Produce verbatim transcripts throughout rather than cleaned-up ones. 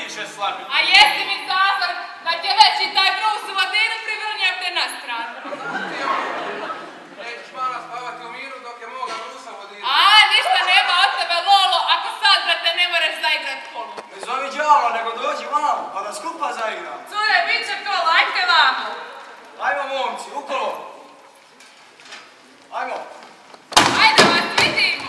diše slabi. A jesi mi zazor da će već i taj brus u vodinu privrnjam te na stranu. Nećeš mana spavati u miru dok je moga brusa u vodinu. A, ništa nema od tebe, Lolo, ako sad, brate, ne moraš zaigrat kolu. Ne zovi đavo, nego dođi malo, pa da skupa zaigram. Cure, bit će kola, ajte vamo. Ajmo, momci, ukolo. Ajmo. Ajde vas vidimo.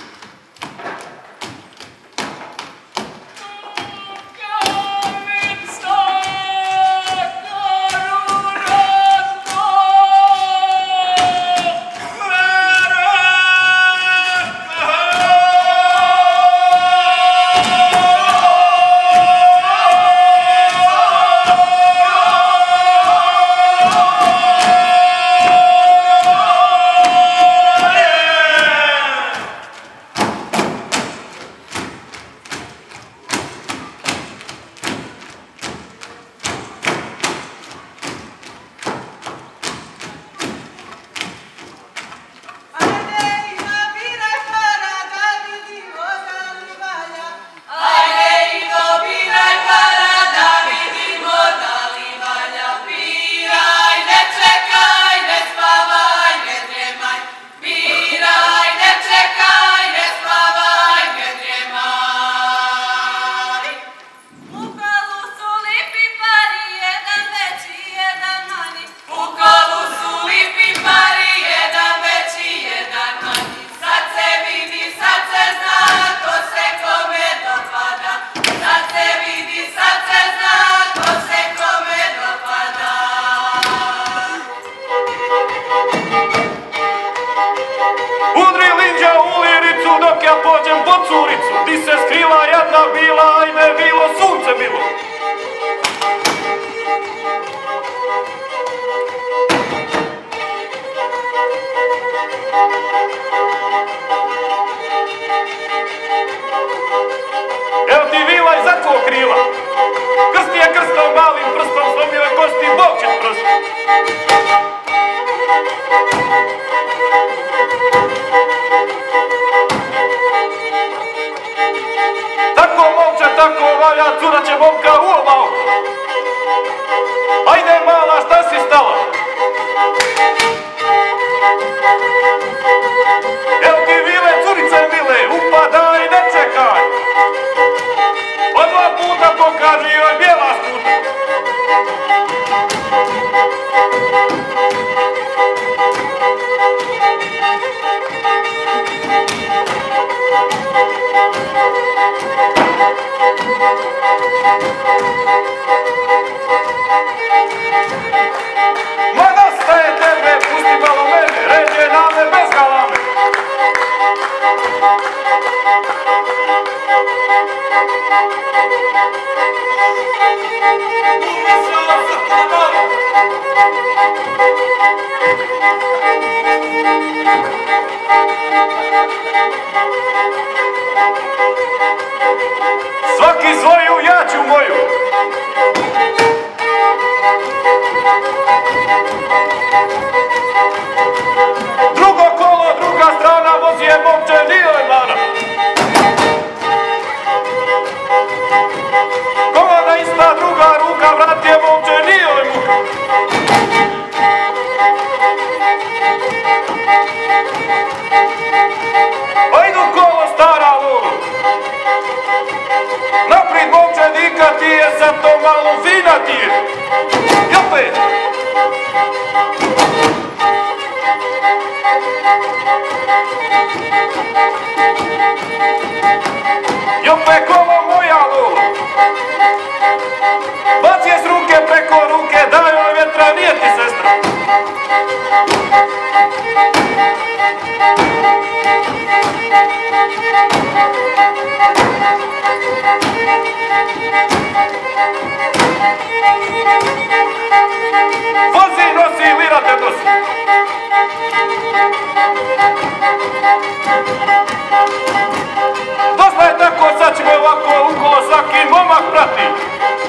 Di se skrila jedna bila, ajme bilo, sunce bilo. Evo ti vila i zatvo krila. Krsti je krstom, malim prstom, slomljive kosti, Bog će prosti. Tako momče, tako valja, cura će momka u oba oka. Ajde mala, šta si stala? Evo ti vile, curice mile, upadaj, ne čekaj. Po dva puta pokaži joj bijela skuta. Ma nastaje tebe, pusti malo mene, ređe na me bez galame. Svaki svoju, ja ću moju. Drugo kolo, druga strana, vozi je momče, dio je mana. Kolona ista, druga ruka, vrat je momče, dio je muka. Pa idu kolo, stara lulu. Naprijed momče, dika ti je, sad to malo fina ti je. I opet. I opet kolo moja lula. Baci je s ruke preko ruke, daj joj vjetra, nije ti sestra. Vozi, nosi, lira te nosi. Dosta je tako, sad ćemo ovako ukolo svaki momak prati.